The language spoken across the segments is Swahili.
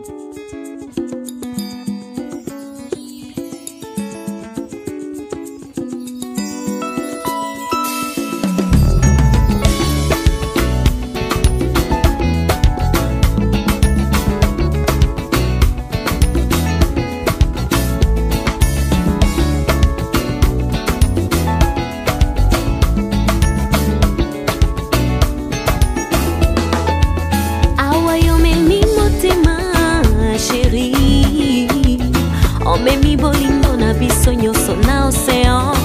Omemi bolingo na biso nyonso na océan.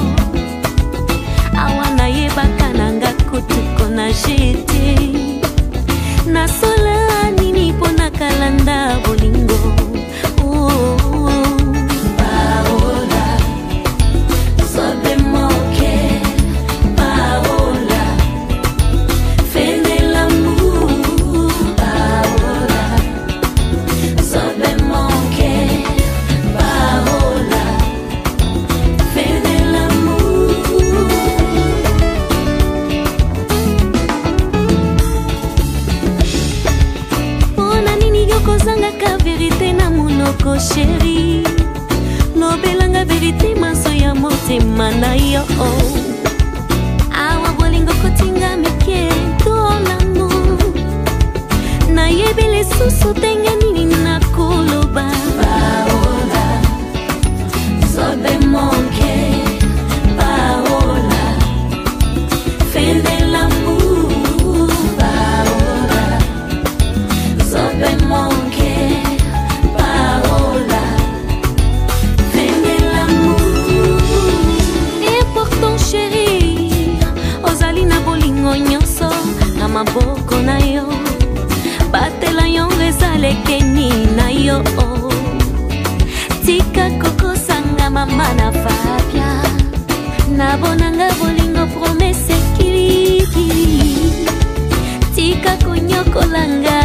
Awana yebaka nanga kutuko na jete. Na sola nini pona kalanda bolingo. Paola, sobe moke. Paola, fais de l'amour. Paola, sobe moke. Vérité na monoko chéri, lobelanga vérité maso ya motema na yo. Awa bolingo kotinga mike to l'amour, na yebele susu tenga nini na koloba. Paola, sobe moke. Paola, fais de l'amour. Paola, sobe moke. Nyonso na maboko na yo, batela yo ezalekeni na yo. Tika kokosanga mama na Fabia, nabonanga bolingo promese kilikili. Tika konyokolanga.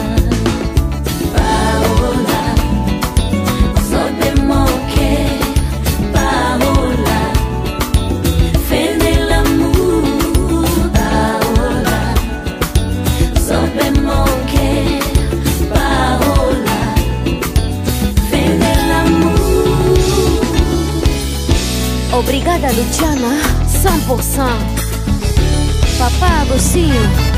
Paola, sobe moke. Paola, fais de l'amour. Paola, sobe moke. Paola, fais de l'amour. Obrigada Luciana, 100%. Papá Agostinho.